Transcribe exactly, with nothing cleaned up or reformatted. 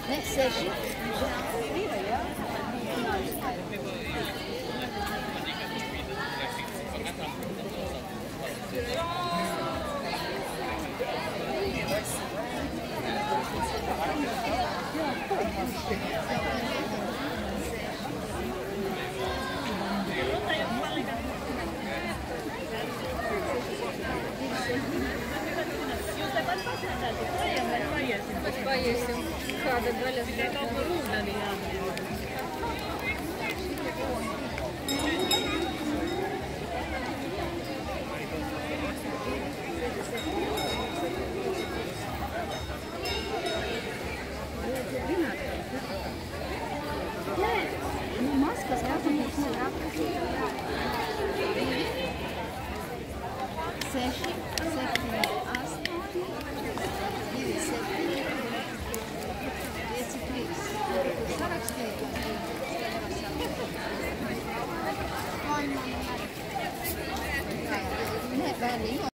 Ne, seši? Pēc paiesim kāda daļa no ūdenī jādara. Jā, nu maskas katrs nevar. Seši, septiņi, astoņi, divi, septiņi, pieci, trīs. Sarakstīju. Nē, bērni.